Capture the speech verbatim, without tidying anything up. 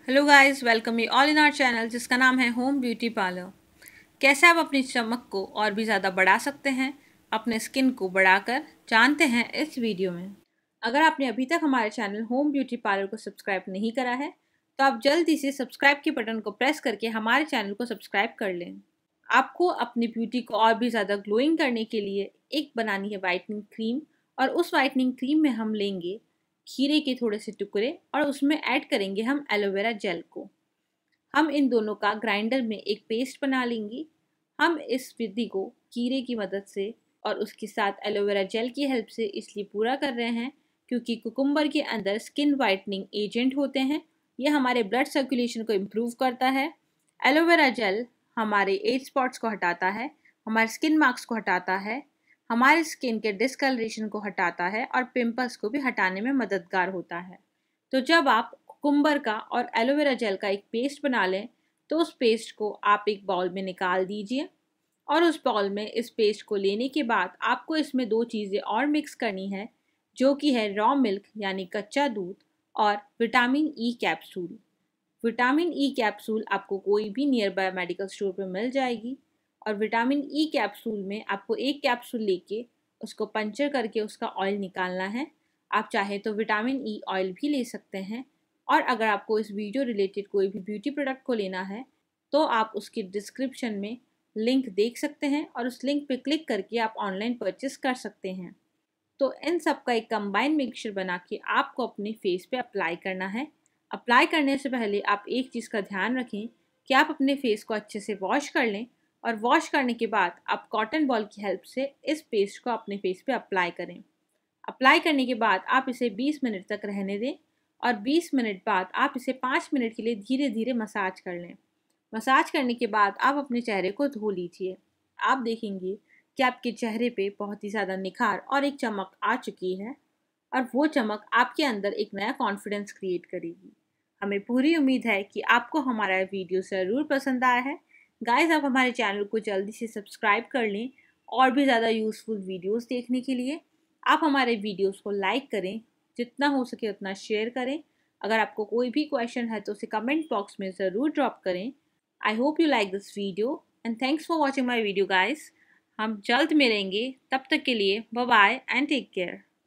Hello guys, welcome you all in our channel जिसका नाम है होम ब्यूटी पार्लर। कैसे आप अपनी चमक को और भी ज़्यादा बढ़ा सकते हैं, अपने स्किन को बढ़ाकर, जानते हैं इस वीडियो में। अगर आपने अभी तक हमारे चैनल होम ब्यूटी पार्लर को सब्सक्राइब नहीं करा है तो आप जल्दी से सब्सक्राइब के बटन को प्रेस करके हमारे चैनल को सब्सक्राइब कर लें। आपको अपनी ब्यूटी को और भी ज़्यादा ग्लोइंग करने के लिए एक बनानी है वाइटनिंग क्रीम, और उस वाइटनिंग क्रीम में हम लेंगे खीरे के थोड़े से टुकड़े और उसमें ऐड करेंगे हम एलोवेरा जेल को। हम इन दोनों का ग्राइंडर में एक पेस्ट बना लेंगे। हम इस विधि को खीरे की मदद से और उसके साथ एलोवेरा जेल की हेल्प से इसलिए पूरा कर रहे हैं क्योंकि कुकुम्बर के अंदर स्किन वाइटनिंग एजेंट होते हैं। ये हमारे ब्लड सर्कुलेशन को इम्प्रूव करता है। एलोवेरा जेल हमारे एज स्पॉट्स को हटाता है, हमारे स्किन मार्क्स को हटाता है, हमारे स्किन के डिस्कलरेशन को हटाता है और पिंपल्स को भी हटाने में मददगार होता है। तो जब आप कुकुम्बर का और एलोवेरा जेल का एक पेस्ट बना लें तो उस पेस्ट को आप एक बाउल में निकाल दीजिए, और उस बाउल में इस पेस्ट को लेने के बाद आपको इसमें दो चीज़ें और मिक्स करनी है, जो कि है रॉ मिल्क यानी कच्चा दूध और vitamin E capsule. Vitamin E capsule आपको कोई भी नियर बाय मेडिकल स्टोर पर मिल जाएगी, और विटामिन ई कैप्सूल में आपको एक कैप्सूल लेके उसको पंचर करके उसका ऑयल निकालना है। आप चाहे तो विटामिन ई ऑयल भी ले सकते हैं, और अगर आपको इस वीडियो रिलेटेड कोई भी ब्यूटी प्रोडक्ट को लेना है तो आप उसकी डिस्क्रिप्शन में लिंक देख सकते हैं और उस लिंक पे क्लिक करके आप ऑनलाइन परचेस कर सकते हैं। तो इन सब का एक कंबाइन मिक्सचर बना के आपको अपने फेस पे अप्लाई करना है। अप्लाई करने से पहले आप एक चीज़ का ध्यान रखें कि आप अपने फेस को अच्छे से वॉश कर लें, और वॉश करने के बाद आप कॉटन बॉल की हेल्प से इस पेस्ट को अपने फेस पे अप्लाई करें। अप्लाई करने के बाद आप इसे बीस मिनट तक रहने दें, और बीस मिनट बाद आप इसे पाँच मिनट के लिए धीरे धीरे मसाज कर लें। मसाज करने के बाद आप अपने चेहरे को धो लीजिए। आप देखेंगे कि आपके चेहरे पे बहुत ही ज़्यादा निखार और एक चमक आ चुकी है, और वो चमक आपके अंदर एक नया कॉन्फिडेंस क्रिएट करेगी। हमें पूरी उम्मीद है कि आपको हमारा वीडियो ज़रूर पसंद आया है। गाइस, आप हमारे चैनल को जल्दी से सब्सक्राइब कर लें और भी ज़्यादा यूज़फुल वीडियोस देखने के लिए। आप हमारे वीडियोस को लाइक करें, जितना हो सके उतना शेयर करें। अगर आपको कोई भी क्वेश्चन है तो उसे कमेंट बॉक्स में ज़रूर ड्रॉप करें। I hope you like this video and thanks for watching my video guys. हम जल्द मिलेंगे, तब तक के लिए bye bye and take care.